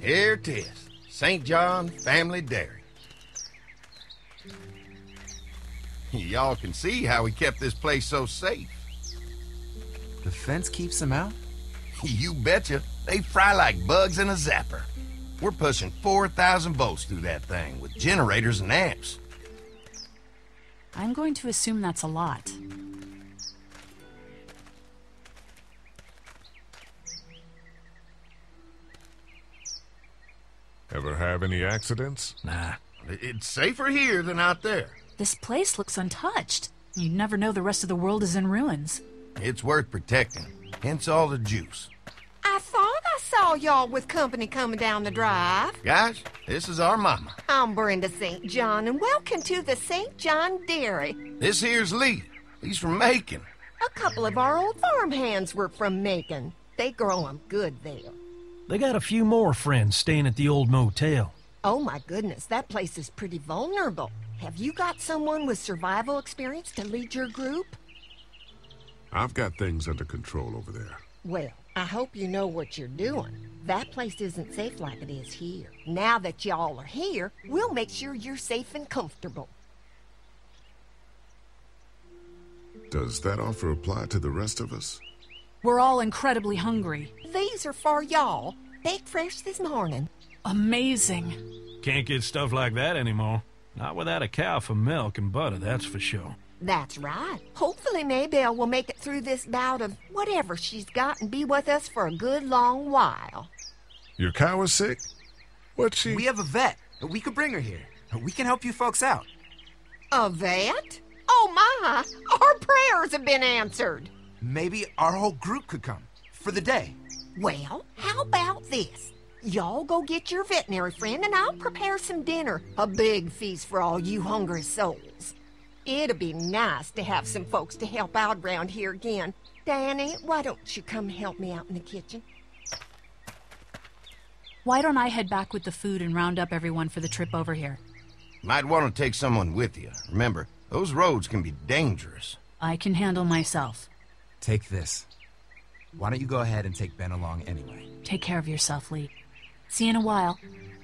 Here it is. St. John Family Dairy. Y'all can see how we kept this place so safe. The fence keeps them out? You betcha. They fry like bugs in a zapper. We're pushing 4,000 volts through that thing with generators and amps. I'm going to assume that's a lot. Ever have any accidents? Nah, it's safer here than out there. This place looks untouched. You'd never know the rest of the world is in ruins. It's worth protecting, hence all the juice. I thought I saw y'all with company coming down the drive. Guys, this is our mama. I'm Brenda St. John, and welcome to the St. John Dairy. This here's Lee. He's from Macon. A couple of our old farmhands were from Macon. They grow 'em good there. They got a few more friends staying at the old motel. Oh my goodness, that place is pretty vulnerable. Have you got someone with survival experience to lead your group? I've got things under control over there. Well, I hope you know what you're doing. That place isn't safe like it is here. Now that y'all are here, we'll make sure you're safe and comfortable. Does that offer apply to the rest of us? We're all incredibly hungry. These are for y'all. Baked fresh this morning. Amazing. Can't get stuff like that anymore. Not without a cow for milk and butter, that's for sure. That's right. Hopefully Maybelle will make it through this bout of whatever she's got and be with us for a good long while. Your cow is sick? What's she... We have a vet. We could bring her here. We can help you folks out. A vet? Oh my! Our prayers have been answered. Maybe our whole group could come. For the day. Well, how about this? Y'all go get your veterinary friend and I'll prepare some dinner. A big feast for all you hungry souls. It'd be nice to have some folks to help out around here again. Danny, why don't you come help me out in the kitchen? Why don't I head back with the food and round up everyone for the trip over here? Might want to take someone with you. Remember, those roads can be dangerous. I can handle myself. Take this. Why don't you go ahead and take Ben along anyway? Take care of yourself, Lee. See you in a while.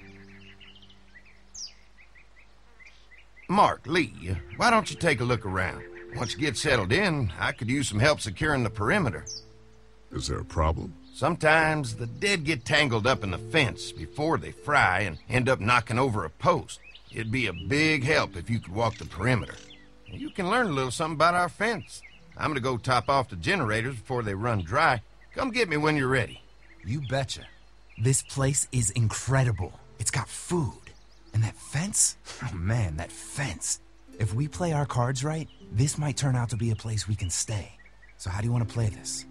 Mark, Lee, why don't you take a look around? Once you get settled in, I could use some help securing the perimeter. Is there a problem? Sometimes the dead get tangled up in the fence before they fry and end up knocking over a post. It'd be a big help if you could walk the perimeter. You can learn a little something about our fence. I'm gonna go top off the generators before they run dry. Come get me when you're ready. You betcha. This place is incredible. It's got food. And that fence? Oh man, that fence. If we play our cards right, this might turn out to be a place we can stay. So how do you want to play this?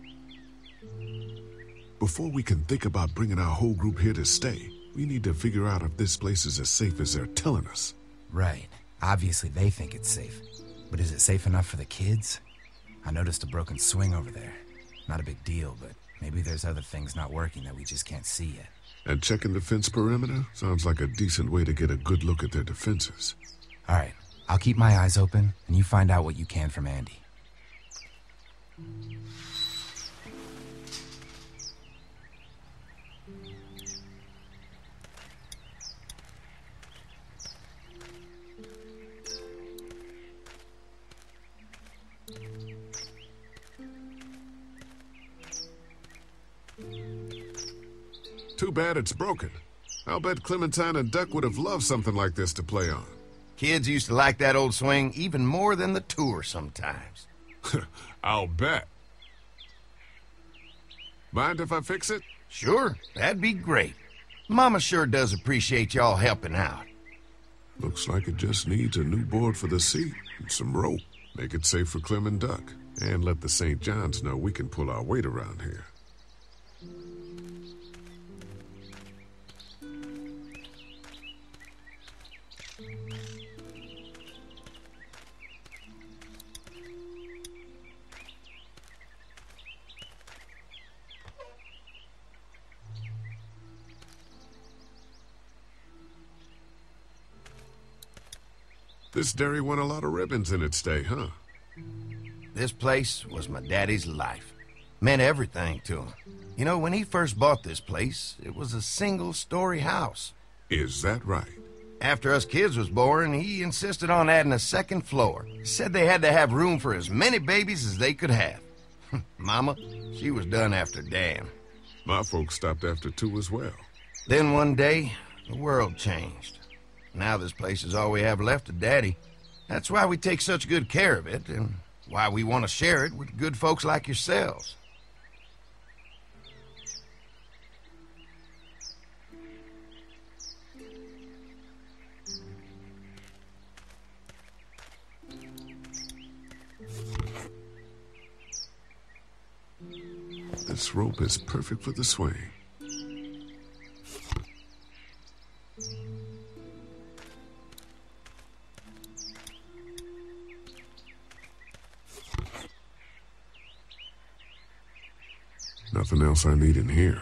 Before we can think about bringing our whole group here to stay, we need to figure out if this place is as safe as they're telling us. Right. Obviously they think it's safe. But is it safe enough for the kids? I noticed a broken swing over there. Not a big deal, but maybe there's other things not working that we just can't see yet. And checking the fence perimeter sounds like a decent way to get a good look at their defenses. All right. I'll keep my eyes open, and you find out what you can from Andy. Too bad it's broken. I'll bet Clementine and Duck would have loved something like this to play on. Kids used to like that old swing even more than the tour sometimes. I'll bet. Mind if I fix it? Sure, that'd be great. Mama sure does appreciate y'all helping out. Looks like it just needs a new board for the seat and some rope. Make it safe for Clem and Duck. And let the St. Johns know we can pull our weight around here. This dairy won a lot of ribbons in its day, huh? This place was my daddy's life. Meant everything to him. You know, when he first bought this place, it was a single-story house. Is that right? After us kids was born, he insisted on adding a second floor. Said they had to have room for as many babies as they could have. Mama, she was done after Dan. My folks stopped after 2 as well. Then one day, the world changed. Now this place is all we have left of Daddy. That's why we take such good care of it, and why we want to share it with good folks like yourselves. This rope is perfect for the swing. Nothing else I need in here.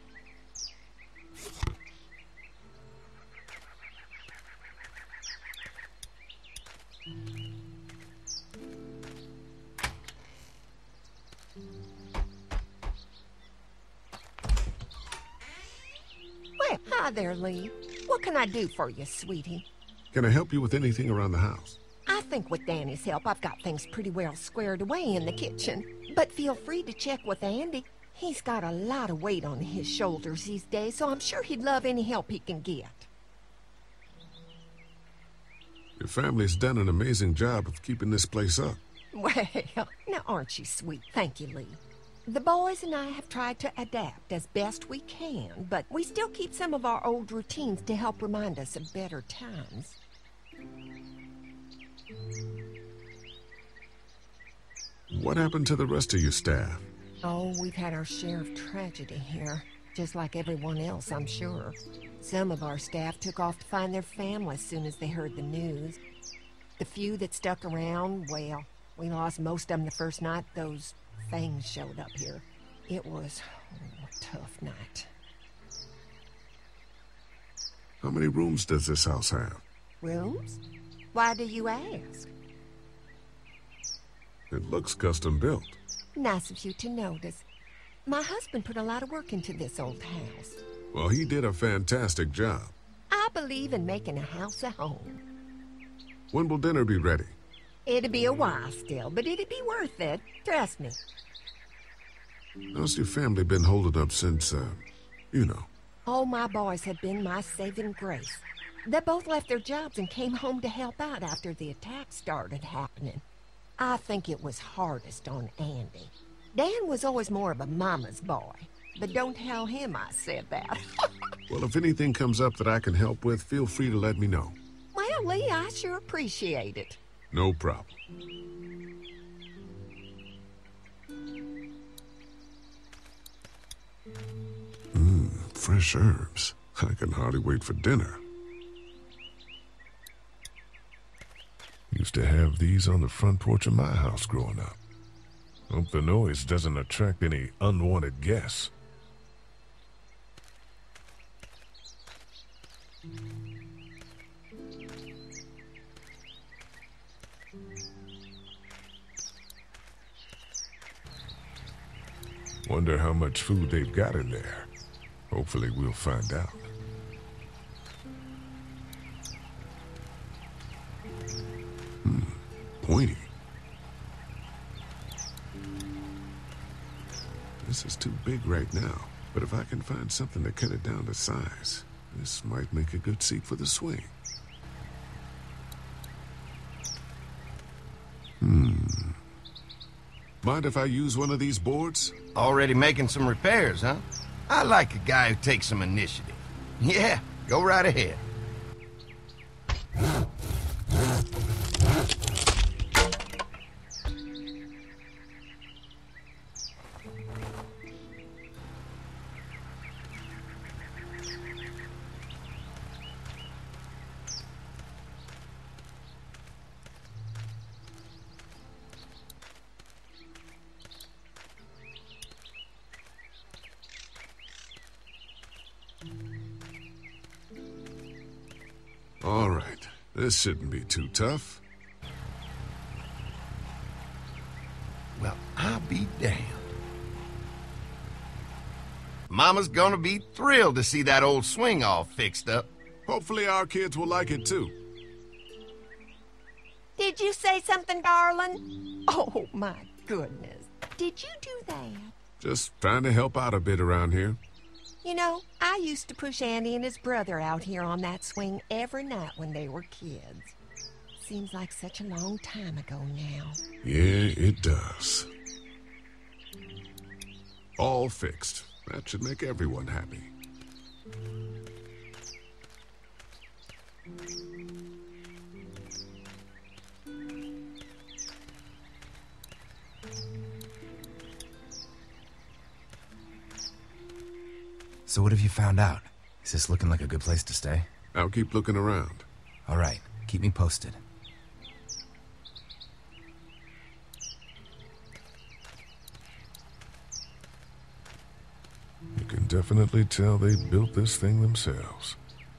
Well, hi there, Lee. What can I do for you, sweetie? Can I help you with anything around the house? I think with Danny's help, I've got things pretty well squared away in the kitchen. But feel free to check with Andy. He's got a lot of weight on his shoulders these days, so I'm sure he'd love any help he can get. Your family's done an amazing job of keeping this place up. Well, now aren't you sweet? Thank you, Lee. The boys and I have tried to adapt as best we can, but we still keep some of our old routines to help remind us of better times. What happened to the rest of your staff? Oh, we've had our share of tragedy here, just like everyone else, I'm sure. Some of our staff took off to find their families as soon as they heard the news. The few that stuck around, well, we lost most of them the first night those things showed up here. It was a tough night. How many rooms does this house have? Rooms? Why do you ask? It looks custom built. Nice of you to notice. My husband put a lot of work into this old house. Well, he did a fantastic job. I believe in making a house a home. When will dinner be ready? It'll be a while still, but it'll be worth it. Trust me. How's your family been holding up since, you know? All my boys have been my saving grace. They both left their jobs and came home to help out after the attack started happening. I think it was hardest on Andy. Dan was always more of a mama's boy, but don't tell him I said that. Well, if anything comes up that I can help with, feel free to let me know. Well, Lee, I sure appreciate it. No problem. Fresh herbs. I can hardly wait for dinner. Used to have these on the front porch of my house growing up. Hope the noise doesn't attract any unwanted guests. Wonder how much food they've got in there. Hopefully we'll find out. Pointy. This is too big right now, but if I can find something to cut it down to size, this might make a good seat for the swing. Mind if I use one of these boards? Already making some repairs, huh? I like a guy who takes some initiative. Yeah, go right ahead. All right, this shouldn't be too tough. Well, I'll be damned. Mama's gonna be thrilled to see that old swing all fixed up. Hopefully our kids will like it too. Did you say something, darling? Oh, my goodness. Did you do that? Just trying to help out a bit around here. You know, I used to push Andy and his brother out here on that swing every night when they were kids. Seems like such a long time ago now. Yeah, it does. All fixed. That should make everyone happy. So what have you found out? Is this looking like a good place to stay? I'll keep looking around. All right, keep me posted. You can definitely tell they built this thing themselves.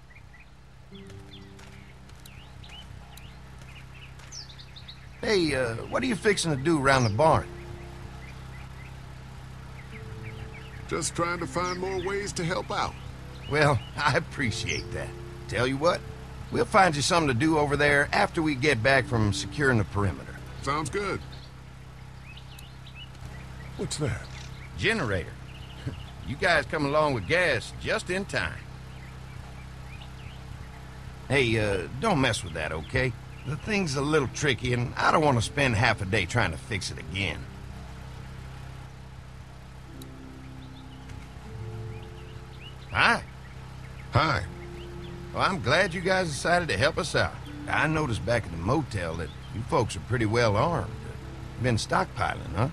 Hey, what are you fixing to do around the barn? Just trying to find more ways to help out. Well, I appreciate that. Tell you what, we'll find you something to do over there after we get back from securing the perimeter. Sounds good. What's that? Generator. You guys come along with gas just in time. Hey, don't mess with that, okay? The thing's a little tricky, and I don't want to spend half a day trying to fix it again. Hi. Hi. Well, I'm glad you guys decided to help us out. I noticed back at the motel that you folks are pretty well armed. Been stockpiling, huh?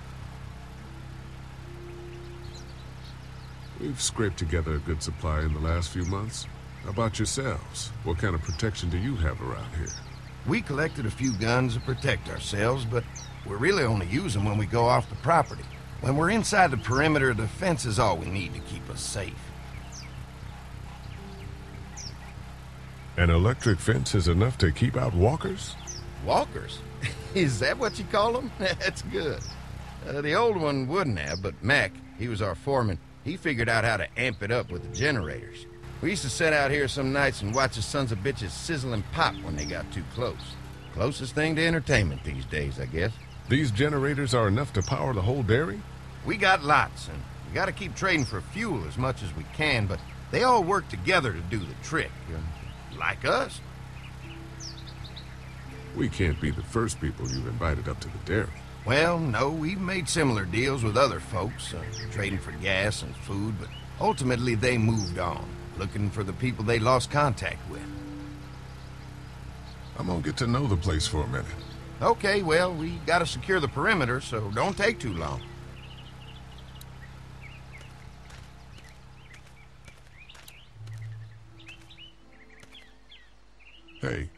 We've scraped together a good supply in the last few months. How about yourselves? What kind of protection do you have around here? We collected a few guns to protect ourselves, but we really only use them when we go off the property. When we're inside the perimeter, the fence is all we need to keep us safe. An electric fence is enough to keep out walkers? Walkers? Is that what you call them? That's good. The old one wouldn't have, but Mac, he was our foreman, he figured out how to amp it up with the generators. We used to sit out here some nights and watch the sons of bitches sizzle and pop when they got too close. Closest thing to entertainment these days, I guess. These generators are enough to power the whole dairy? We got lots, and we gotta keep trading for fuel as much as we can, but they all work together to do the trick. Like us. We can't be the first people you've invited up to the dairy. Well, no, we've made similar deals with other folks, trading for gas and food, but ultimately they moved on, looking for the people they lost contact with. I'm gonna get to know the place for a minute. Okay, well, we gotta secure the perimeter, so don't take too long. Hey.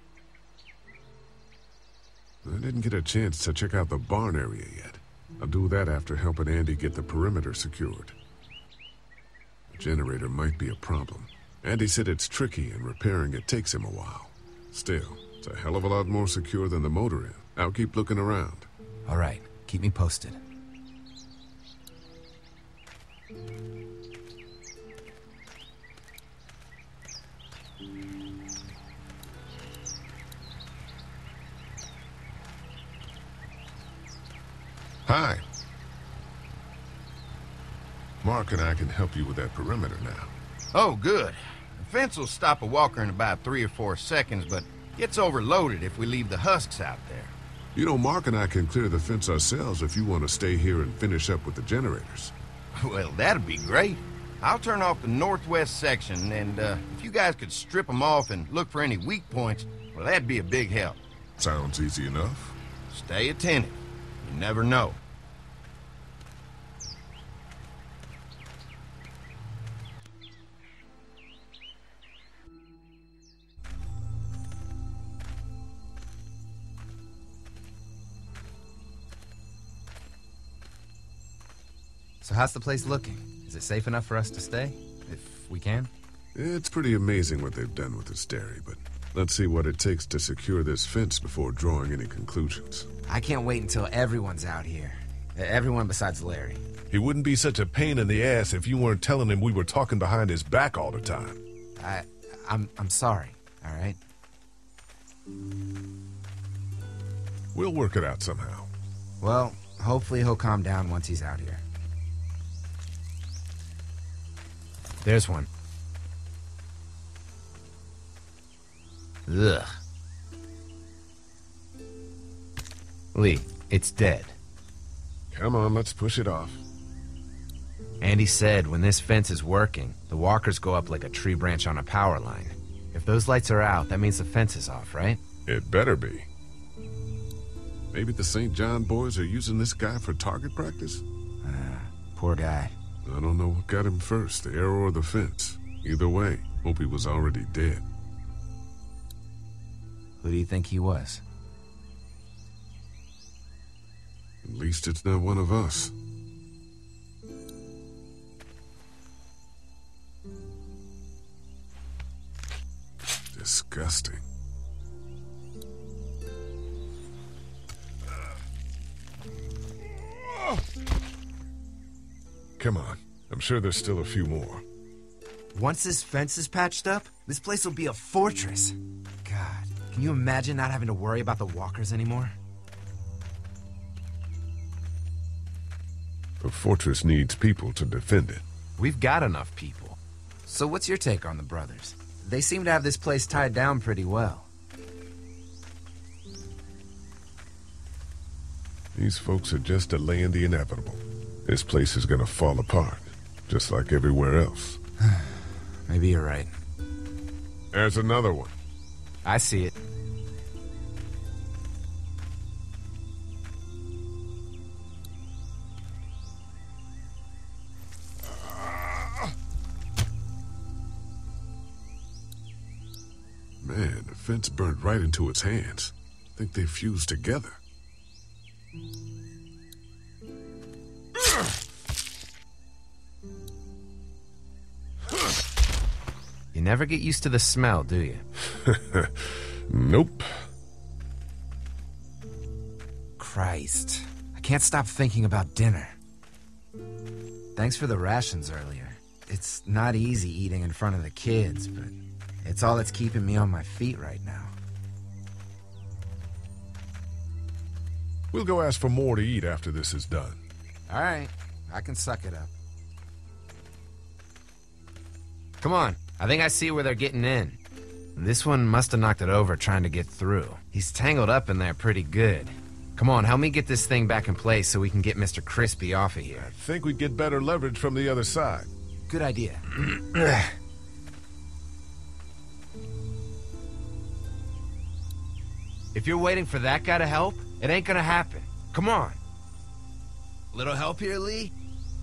I didn't get a chance to check out the barn area yet. I'll do that after helping Andy get the perimeter secured. The generator might be a problem. Andy said it's tricky and repairing it takes him a while. Still, it's a hell of a lot more secure than the motor inn. I'll keep looking around. All right, keep me posted. Hi. Mark and I can help you with that perimeter now. Oh, good. The fence will stop a walker in about 3 or 4 seconds, but gets overloaded if we leave the husks out there. You know, Mark and I can clear the fence ourselves if you want to stay here and finish up with the generators. Well, that'd be great. I'll turn off the northwest section, and if you guys could strip them off and look for any weak points, well, that'd be a big help. Sounds easy enough. Stay attentive. You never know. So how's the place looking? Is it safe enough for us to stay? If we can? It's pretty amazing what they've done with this dairy, but let's see what it takes to secure this fence before drawing any conclusions. I can't wait until everyone's out here. Everyone besides Larry. He wouldn't be such a pain in the ass if you weren't telling him we were talking behind his back all the time. I'm sorry, all right? We'll work it out somehow. Well, hopefully he'll calm down once he's out here. There's one. Ugh. Lee, it's dead. Come on, let's push it off. Andy said when this fence is working, the walkers go up like a tree branch on a power line. If those lights are out, that means the fence is off, right? It better be. Maybe the St. John boys are using this guy for target practice? Poor guy. I don't know what got him first, the arrow or the fence. Either way, hope he was already dead. Who do you think he was? At least it's not one of us. Disgusting. Come on. I'm sure there's still a few more. Once this fence is patched up, this place will be a fortress. God, can you imagine not having to worry about the walkers anymore? A fortress needs people to defend it. We've got enough people. So what's your take on the brothers? They seem to have this place tied down pretty well. These folks are just delaying the inevitable. This place is gonna fall apart, just like everywhere else. Maybe you're right. There's another one. I see it. Man, the fence burnt right into its hands. I think they fused together. You never get used to the smell, do you? Nope. Christ. I can't stop thinking about dinner. Thanks for the rations earlier. It's not easy eating in front of the kids, but it's all that's keeping me on my feet right now. We'll go ask for more to eat after this is done. All right, I can suck it up. Come on, I think I see where they're getting in. This one must have knocked it over trying to get through. He's tangled up in there pretty good. Come on, help me get this thing back in place so we can get Mr. Crispy off of here. I think we'd get better leverage from the other side. Good idea. If you're waiting for that guy to help, it ain't gonna happen. Come on. Little help here, Lee?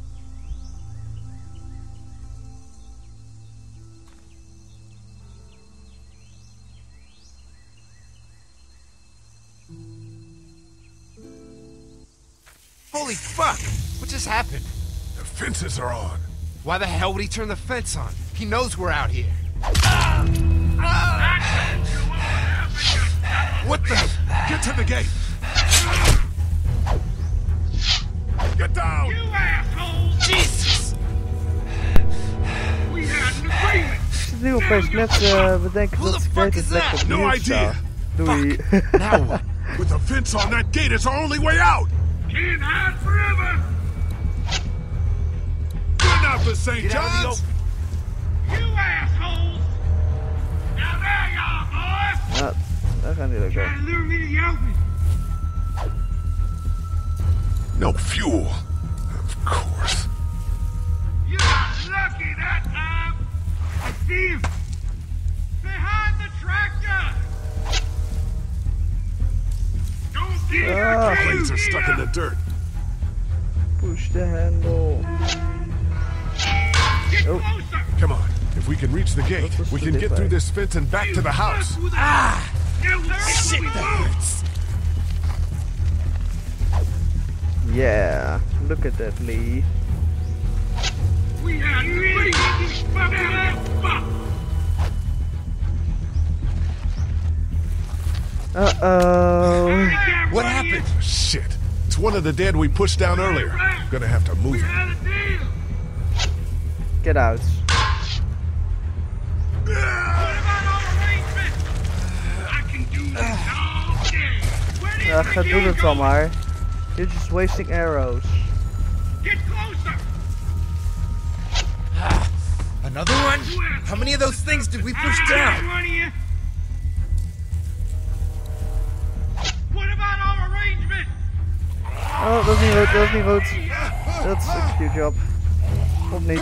Holy fuck! What just happened? The fences are on. Why the hell would he turn the fence on? He knows we're out here. What the? Get to the gate! Get down! You assholes! Jesus! We had an agreement! Digo, parece bedenken Who dat the fuck het is lekker that? No opnieuw idea. staat. Doei. Now what? With the fence on that gate, it's our only way out! Can't hide forever! We're not the St. Get out of the John's! You assholes! Now there y'all, boys! Ja, daar gaan die ook Trying to lure me to the open. No fuel. Of course. You got lucky that time! I see him! Behind the tractor! Don't get your Planes are stuck in the dirt. Push the handle. Get Oh. closer! Come on. If we can reach the gate, was we too can get different. through this fence and back to the house. Ah! Shit, hurts. Yeah, look at that, Lee. We had an agreement! Fuck! Uh-oh. What happened? Shit. It's It's one of the dead we pushed down earlier. Gonna have to move We it. had a deal. Get out. What about our arrangement? I can do this all day. Where do you Ja, think doe you're het dan going? maar. You're just wasting arrows. Get closer. Another one? How many of those things did we push down? One of you. What about our arrangement? Oh, dat is niet goed, dat is niet goed. Dat is een cute job. Of niet.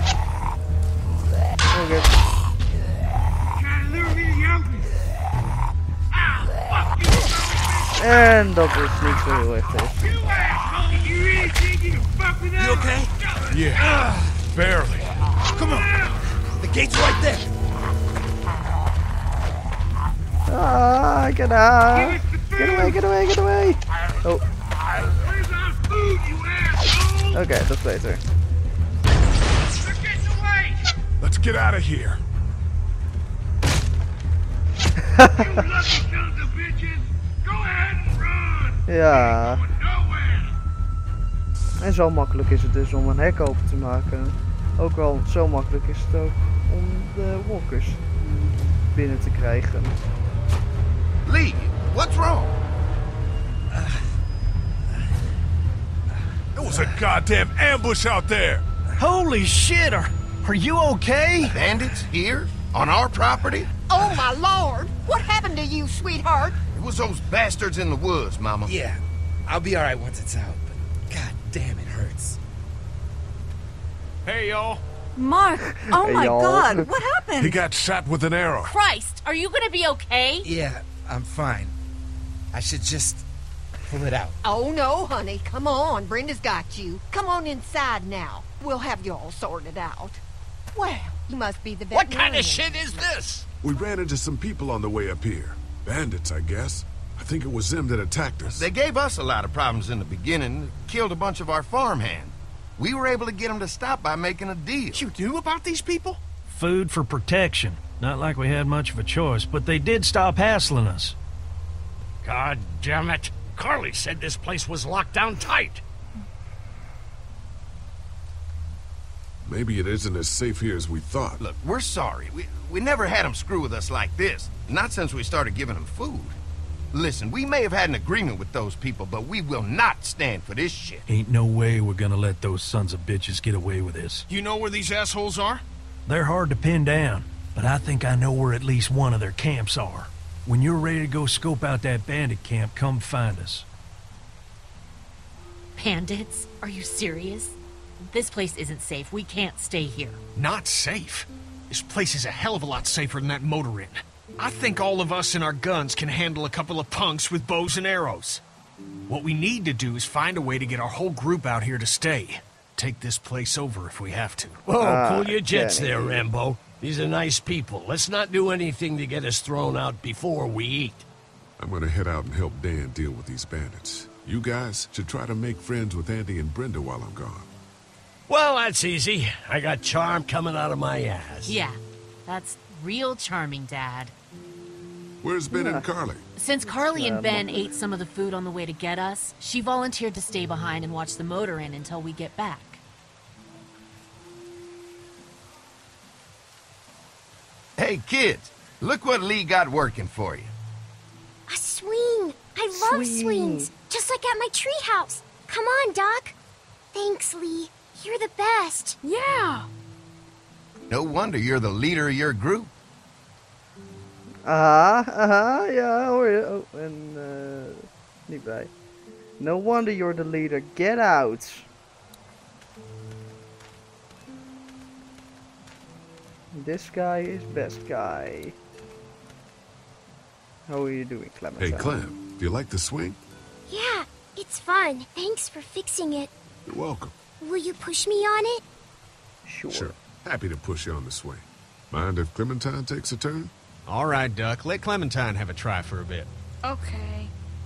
Oké. Trying to lure me to the open. Ah, fuck you, son En dat is niet zo heel erg of a bitch. You asshole. You really think you can fuck with us? You okay? Yeah, barely. Come on. The gate's right there. Ah, get out. Give us the food. Get away, get away, get away. Oh, Where's our food, you asshole? oké, dat is beter. They're getting away. Let's get out of here. You lucky sons of bitches. Go ahead and run. Ja, Going nowhere. en zo makkelijk is het dus om een hek open te maken. Ook wel zo makkelijk is het ook om de walkers binnen te krijgen. Lee, what's wrong? There was a goddamn ambush out there. Holy shit, are you okay? Bandits here? On our property? Oh, my lord! What happened to you, sweetheart? It was those bastards in the woods, Mama. Yeah, I'll be alright once it's out, but god damn, it hurts. Hey, y'all. Mark! Oh Hey, my y'all. god, what happened? He got shot with an arrow. Christ, are you gonna be okay? Yeah, I'm fine. I should just pull it out. Oh, no, honey. Come on. Brenda's got you. Come on inside now. We'll have you all sorted out. Well, you must be the What kind of veterinarian. shit is this? We ran into some people on the way up here. Bandits, I guess. I think it was them that attacked us. They gave us a lot of problems in the beginning, killed a bunch of our farmhands. We were able to get them to stop by making a deal. You knew about these people? Food for protection. Not like we had much of a choice, but they did stop hassling us. God damn it. Carly said this place was locked down tight. Maybe it isn't as safe here as we thought. Look, we're sorry. We never had them screw with us like this. Not since we started giving them food. Listen, we may have had an agreement with those people, but we will not stand for this shit. Ain't no way we're gonna let those sons of bitches get away with this. You know where these assholes are? They're hard to pin down, but I think I know where at least one of their camps are. When you're ready to go scope out that bandit camp, come find us. Bandits? Are you serious? This place isn't safe. We can't stay here. Not safe. This place is a hell of a lot safer than that motor inn. I think all of us and our guns can handle a couple of punks with bows and arrows. What we need to do is find a way to get our whole group out here to stay. Take this place over if we have to. Whoa, cool your jets Kenny. there, Rambo. These are nice people. Let's not do anything to get us thrown out before we eat. I'm gonna head out and help Dan deal with these bandits. You guys should try to make friends with Andy and Brenda while I'm gone. Well, that's easy. I got charm coming out of my ass. Yeah, that's real charming, Dad. Where's Ben and Carly? Since Carly and Ben ate some of the food on the way to get us, she volunteered to stay behind and watch the motor inn until we get back. Hey, kids, look what Lee got working for you. A swing! I love swings! Just like at my treehouse! Come on, Doc! Thanks, Lee. You're the best. Yeah! No wonder you're the leader of your group. Ja, hoor je. Oh, en niet bij. No wonder you're the leader. Get out. This guy is best guy. How are you doing, Clementine? Hey, Clem, do you like the swing? Yeah, it's fun. Thanks for fixing it. You're welcome. Will you push me on it? Sure. Happy to push you on the swing. Mind if Clementine takes a turn? All right, Duck. Let Clementine have a try for a bit. Okay.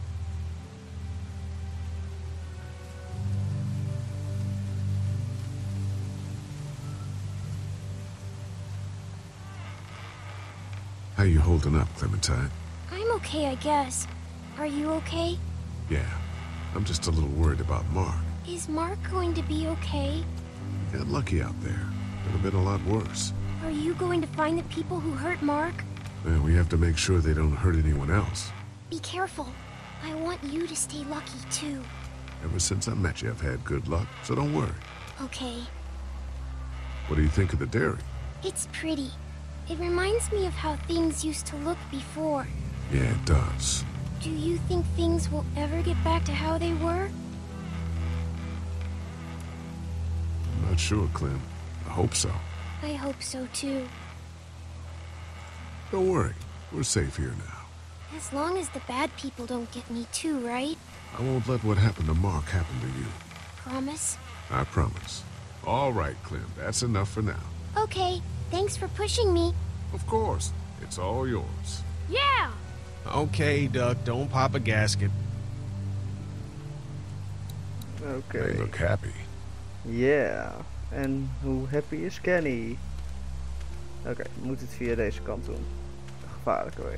How you holding up, Clementine? I'm okay, I guess. Are you okay? Yeah, I'm just a little worried about Mark. Is Mark going to be okay? He got lucky out there. Could have been a lot worse. Are you going to find the people who hurt Mark? Well, we have to make sure they don't hurt anyone else. Be careful. I want you to stay lucky, too. Ever since I met you, I've had good luck, so don't worry. Okay. What do you think of the dairy? It's pretty. It reminds me of how things used to look before. Yeah, it does. Do you think things will ever get back to how they were? I'm not sure, Clem. I hope so. I hope so, too. Don't worry. We're safe here now. As long as the bad people don't get me too, right? I won't let what happened to Mark happen to you. Promise? I promise. All right, Clem. That's enough for now. Okay. Thanks for pushing me. Of course. It's all yours. Yeah! Okay, Duck, don't pop a gasket. Oké. They look happy. Yeah. En hoe happy is Kenny? Oké, we moeten het via deze kant doen. De gevaarlijke weg.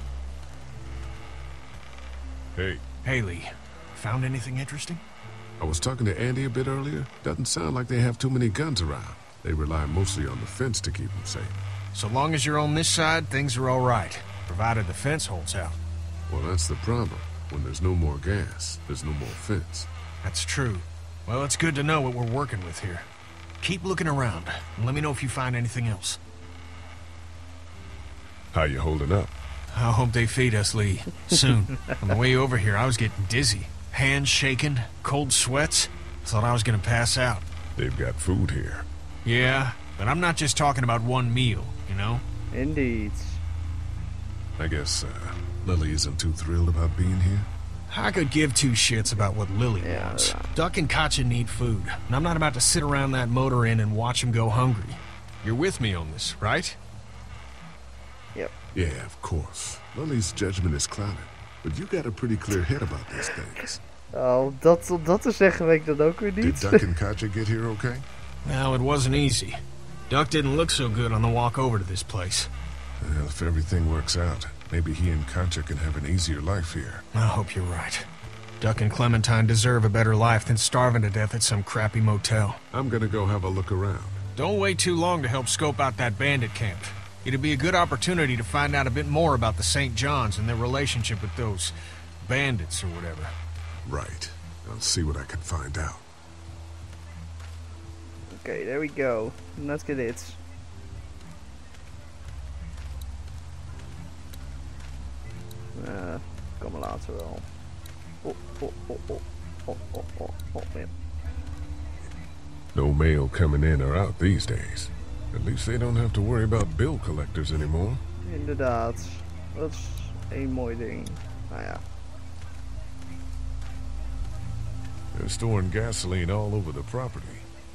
Hey. Haley, found anything interesting? I was talking to Andy a bit earlier. Doesn't sound like they have too many guns around. They rely mostly on the fence to keep them safe. So long as you're on this side, things are all right. Provided the fence holds out. Well, that's the problem. When there's no more gas, there's no more fence. That's true. Well, it's good to know what we're working with here. Keep looking around, and let me know if you find anything else. How you holding up? I hope they feed us, Lee. Soon. On the way over here, I was getting dizzy. Hands shaking, cold sweats. Thought I was gonna pass out. They've got food here. Yeah, but I'm not just talking about one meal, you know? Indeed. I guess, Lily isn't too thrilled about being here? I could give two shits about what Lily wants. Duck and Katjaa need food, and I'm not about to sit around that motor inn and watch them go hungry. You're with me on this, right? Yep. Yeah, of course. Lily's judgment is clouded, but you got a pretty clear head about these things. Oh, om dat te zeggen weet ik dat ook weer niet. Did Duck and Katjaa get here okay? Well, it wasn't easy. Duck didn't look so good on the walk over to this place. Well, if everything works out, maybe he and Katjaa can have an easier life here. I hope you're right. Duck and Clementine deserve a better life than starving to death at some crappy motel. I'm gonna go have a look around. Don't wait too long to help scope out that bandit camp. It'd be a good opportunity to find out a bit more about the St. John's and their relationship with those bandits or whatever. Right. I'll see what I can find out. Okay, there we go. Let's get it. Kom later wel. Oh, man. No mail coming in or out these days. At least they don't have to worry about bill collectors anymore. Inderdaad. Dat is een mooi ding. Nou ja. They're storing gasoline all over the property.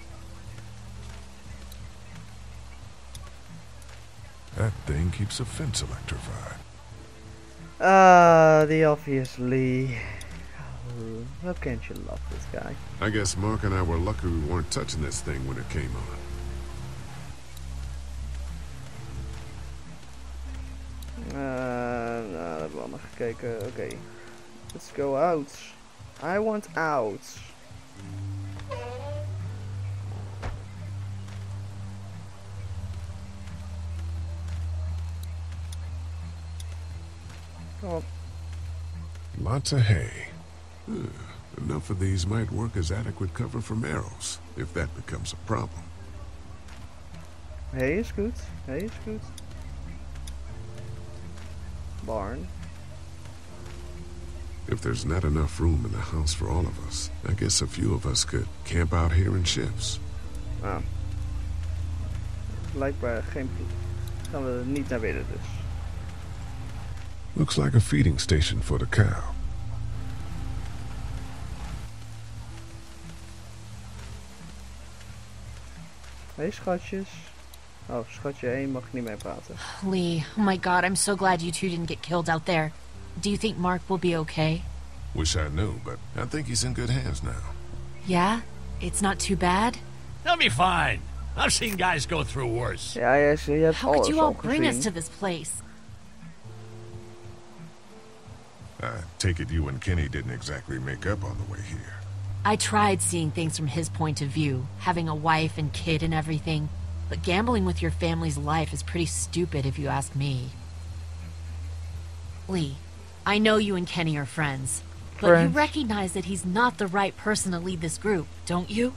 That thing keeps a fence electrified. The obviously. How can't you love this guy? I guess Mark and I were lucky we weren't touching this thing when it came on. Nou, dat hebben we allemaal gekeken. Oké. Let's go out. I want out. Come on. Lots of hay. Enough of these might work as adequate cover from arrows, if that becomes a problem. Hay is goed. Hay is goed. Barn. If there's not enough room in the house for all of us, I guess a few of us could camp out here in shifts. Ah. Blijkbaar geen... Gaan we niet naar binnen dus. Looks like a feeding station for the cow. Hey schatjes. Oh, schatje 1 mag niet mee praten. Lee, oh my god, I'm so glad you two didn't get killed out there. Do you think Mark will be okay? Wish I knew, but I think he's in good hands now. Yeah? It's not too bad? He'll be fine. I've seen guys go through worse. Ja, je hebt How could alles you all al bring us gezien. to this place? I take it you and Kenny didn't exactly make up on the way here. I tried seeing things from his point of view, having a wife and kid and everything. But gambling with your family's life is pretty stupid if you ask me. Lee, I know you and Kenny are friends, but you recognize that he's not the right person to lead this group, don't you?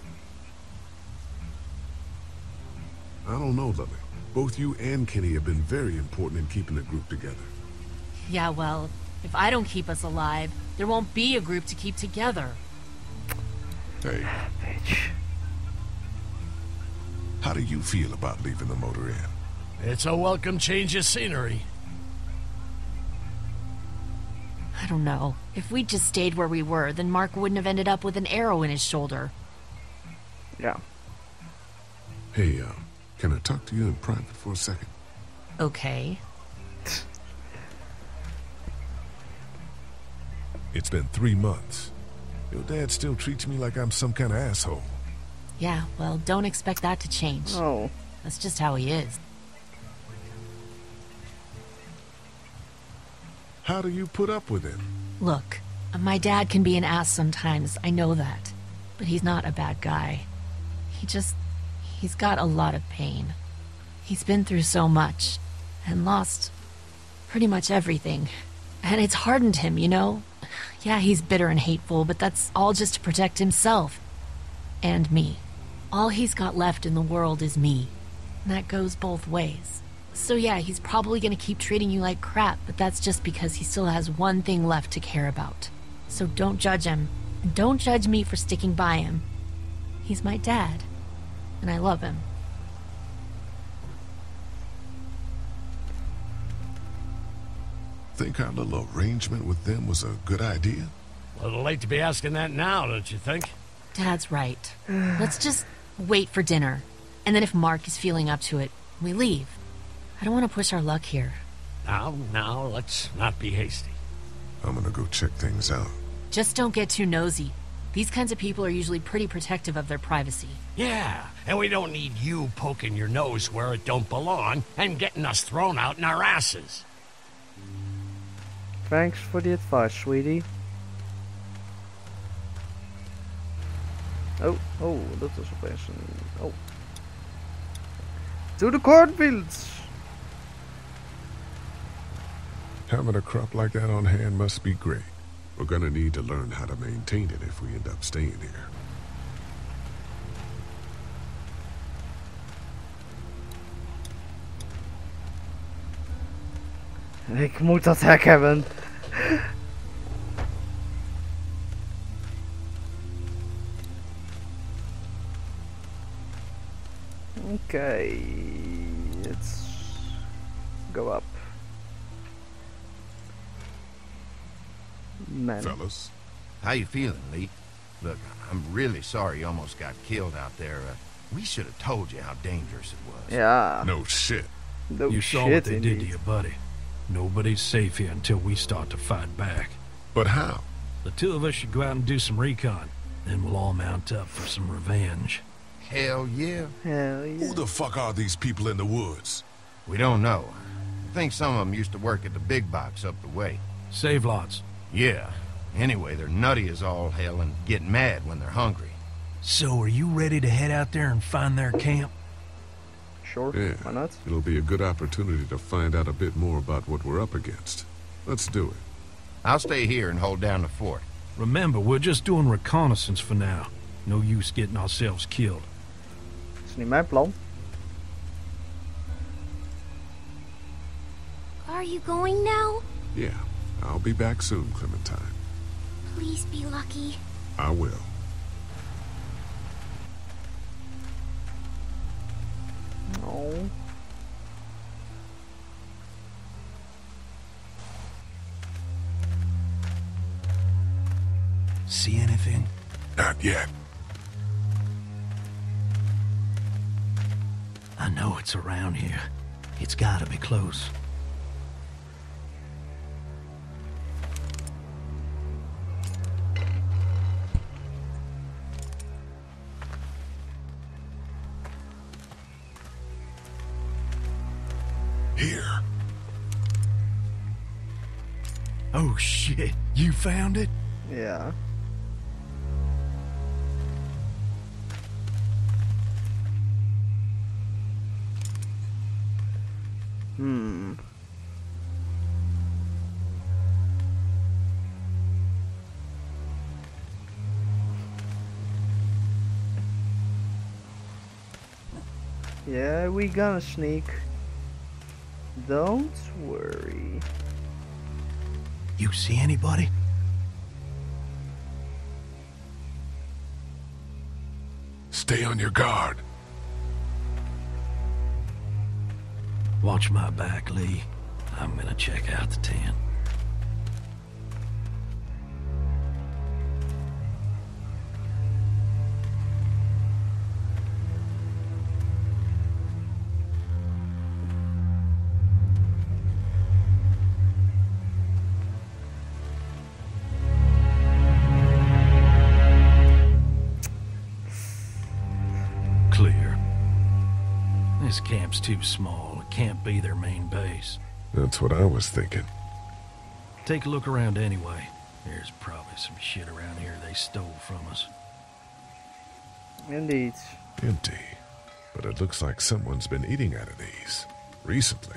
I don't know, Lily. Both you and Kenny have been very important in keeping the group together. Yeah, well, if I don't keep us alive, there won't be a group to keep together. Hey. Bitch. How do you feel about leaving the Motor Inn? It's a welcome change of scenery. I don't know. If we'd just stayed where we were, then Mark wouldn't have ended up with an arrow in his shoulder. Yeah. Hey, can I talk to you in private for a second? Okay. It's been 3 months. Your dad still treats me like I'm some kind of asshole. Yeah, well, don't expect that to change. Oh. That's just how he is. How do you put up with him? Look, my dad can be an ass sometimes, I know that. But he's not a bad guy. He's got a lot of pain. He's been through so much, and lost pretty much everything. And it's hardened him, you know? Yeah, he's bitter and hateful, but that's all just to protect himself. And me. All he's got left in the world is me. And that goes both ways. So yeah, he's probably gonna keep treating you like crap, but that's just because he still has one thing left to care about. So don't judge him. And don't judge me for sticking by him. He's my dad. And I love him. Think our little arrangement with them was a good idea? A little late to be asking that now, don't you think? Dad's right. Let's just wait for dinner. And then if Mark is feeling up to it, we leave. I don't want to push our luck here. Now, let's not be hasty. I'm gonna go check things out. Just don't get too nosy. These kinds of people are usually pretty protective of their privacy. Yeah, and we don't need you poking your nose where it don't belong and getting us thrown out in our asses. Thanks for the advice, sweetie. Oh, dat was opeens een... Oh. To the cornfields! Having a crop like that on hand must be great. We're gonna need to learn how to maintain it if we end up staying here. Ik moet dat hek hebben. Okay, let's go up. Man. Fellas. How you feeling, Lee? Look, I'm really sorry you almost got killed out there. We should have told you how dangerous it was. Yeah. No shit. No you saw shit, what they indeed. did to you, buddy. Nobody's safe here until we start to fight back. But how? The two of us should go out and do some recon. Then we'll all mount up for some revenge. Hell yeah. Hell yeah. Who the fuck are these people in the woods? We don't know. I think some of them used to work at the big box up the way. Save lots. Yeah. Anyway, they're nutty as all hell and get mad when they're hungry. So are you ready to head out there and find their camp? Sure, Yeah, why not? it'll be a good opportunity to find out a bit more about what we're up against. Let's do it. I'll stay here and hold down the fort. Remember, we're just doing reconnaissance for now. No use getting ourselves killed. Dat is niet mijn plan. Are you going now? Yeah, I'll be back soon, Clementine. Please be lucky. I will. Oh. See anything? Not yet. I know it's around here. It's gotta be close. Here. Oh shit, you found it? Ja. Yeah, we gonna sneak. Don't worry. You see anybody? Stay on your guard. Watch my back, Lee. I'm gonna check out the tent. Clear. This camp's too small. It can't be their main base. That's what I was thinking. Take a look around anyway. There's probably some shit around here they stole from us. Indeed. Empty. But it looks like someone's been eating out of these. Recently.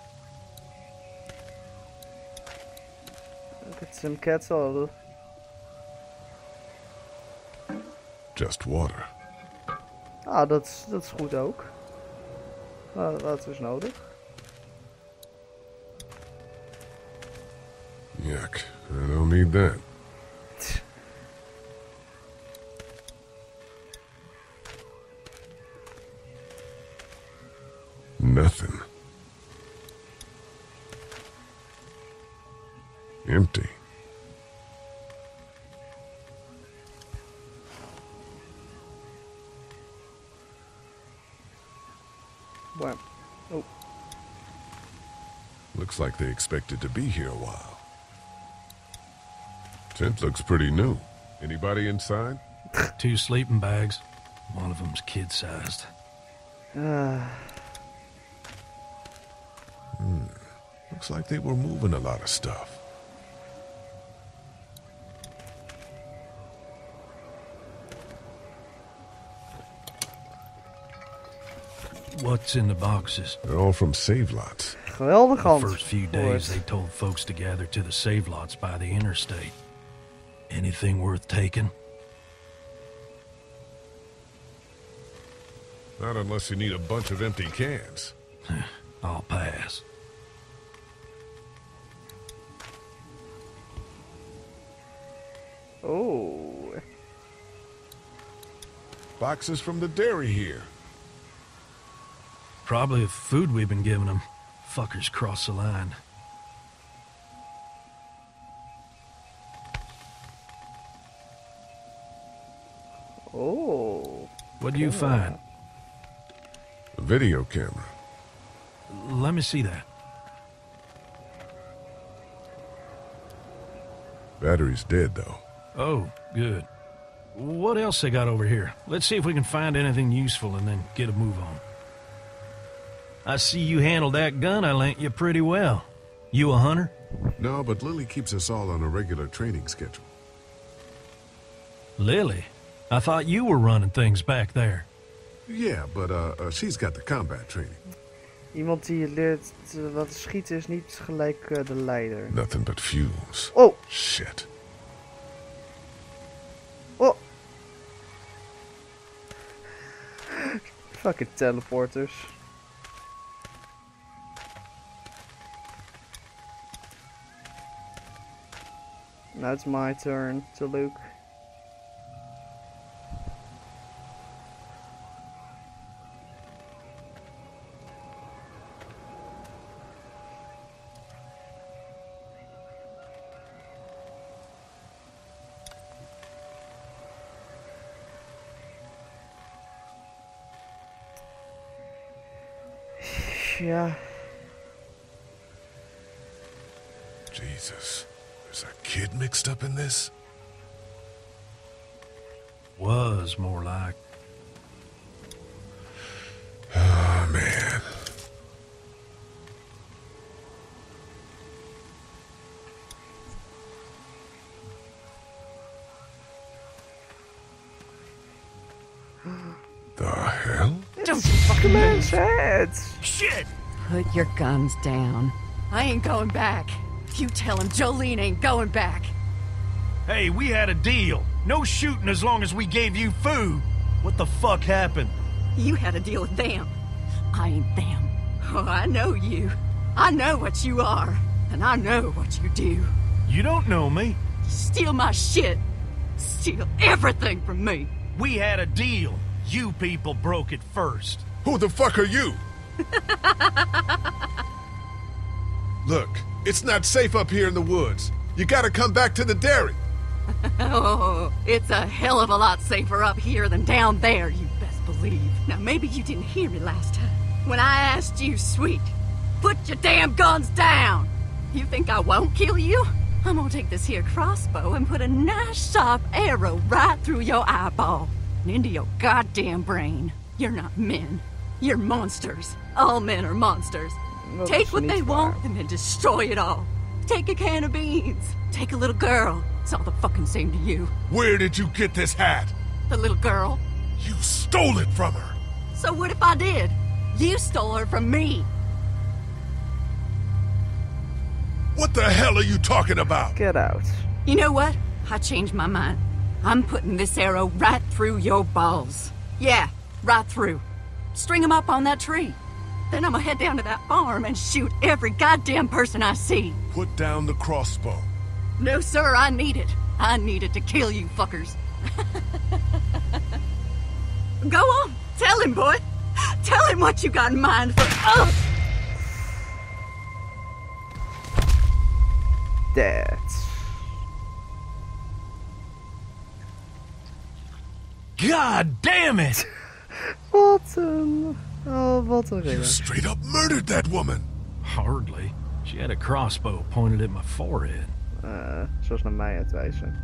Look at some cats all. Just water. Ah, dat is goed ook. Dat is nodig. Yuck. I don't need that. Nothing. Empty. Well, oh. Looks like they expected to be here a while. Tent looks pretty new. Anybody inside? 2 sleeping bags. One of them's kid-sized. Looks like they were moving a lot of stuff. What's in the boxes? They're all from save lots. Geweldig The hand. first few days they told folks to gather to the save lots by the interstate. Anything worth taking? Not unless you need a bunch of empty cans. I'll pass. Oh. Boxes from the dairy here. Probably the food we've been giving them. Fuckers cross the line. Oh. What do you find? A video camera. Let me see that. Battery's dead, though. Oh, good. What else they got over here? Let's see if we can find anything useful and then get a move on. I see you handled that gun I lent you pretty well. You a hunter? No, but Lily keeps us all on a regular training schedule. Lily? I thought you were running things back there. Yeah, but she's got the combat training. Iemand die leert wat schieten is niet gelijk de leider. Nothing but fumes. Oh. Shit. Oh. Fucking teleporters. Now it's my turn to Luke. Yeah. Jesus. There's a kid mixed up in this? Was more like. Oh, man. the man said. Shit! Put your guns down. I ain't going back. You tell him Jolene ain't going back. Hey, we had a deal. No shooting as long as we gave you food. What the fuck happened? You had a deal with them. I ain't them. Oh, I know you. I know what you are. And I know what you do. You don't know me. You steal my shit. Steal everything from me. We had a deal. You people broke it first. Who the fuck are you? Look, it's not safe up here in the woods. You gotta come back to the dairy. Oh, it's a hell of a lot safer up here than down there, you best believe. Now, maybe you didn't hear me last time. When I asked you, Sweet, put your damn guns down. You think I won't kill you? I'm gonna take this here crossbow and put a nice sharp arrow right through your eyeball and into your goddamn brain. You're not men. You're monsters. All men are monsters. No, Take what they niet want waar. and then destroy it all. Take a can of beans. Take a little girl. It's all the fucking same to you. Where did you get this hat? The little girl. You stole it from her. So what if I did? You stole her from me. What the hell are you talking about? Get out. You know what? I changed my mind. I'm putting this arrow right through your balls. Yeah, right through. String them up on that tree. Then I'm gonna head down to that farm and shoot every goddamn person I see. Put down the crossbow. No, sir, I need it. I need it to kill you fuckers. Go on. Tell him, boy. Tell him what you got in mind for... Oh! That. God damn it! Wat een... Oh, wat een You ridder. straight up murdered that woman. Hardly. She had a crossbow pointed at my forehead. Zoals naar mij het wijzen.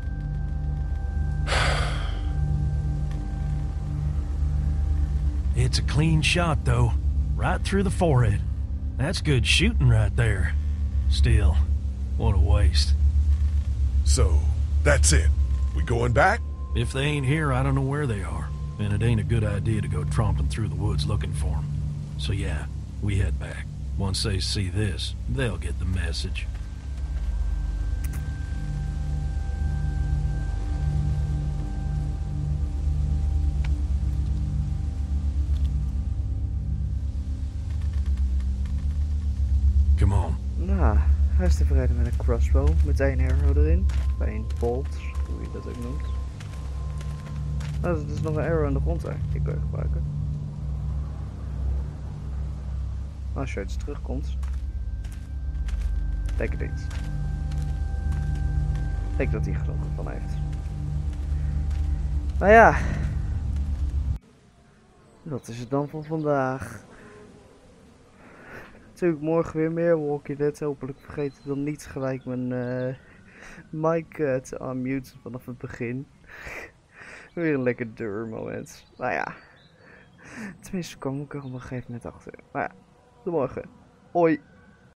It's a clean shot, though. Right through the forehead. That's good shooting right there. Still, what a waste. So, that's it. We going back? If they ain't here, I don't know where they are. And it ain't a good idea to go tromping through the woods looking for them. So yeah, we head back. Once they see this, they'll get the message. Come on. Nou, hij is tevreden met een crossbow. Met 1 arrow erin. Bij 1 bolt, hoe je dat ook noemt. Nou, er is nog een arrow aan de grond daar. Die kun je gebruiken. Als je uit terugkomt. Denk het niet. Ik denk dat hij genoeg van heeft. Nou ja. Dat is het dan voor vandaag. Natuurlijk morgen weer meer Walking Dead. Hopelijk vergeet ik dan niet gelijk mijn mic te unmuten vanaf het begin. Weer een lekker deur moment. Nou ja. Tenminste kwam ik er op een gegeven moment achter. Maar ja, tot morgen. Hoi.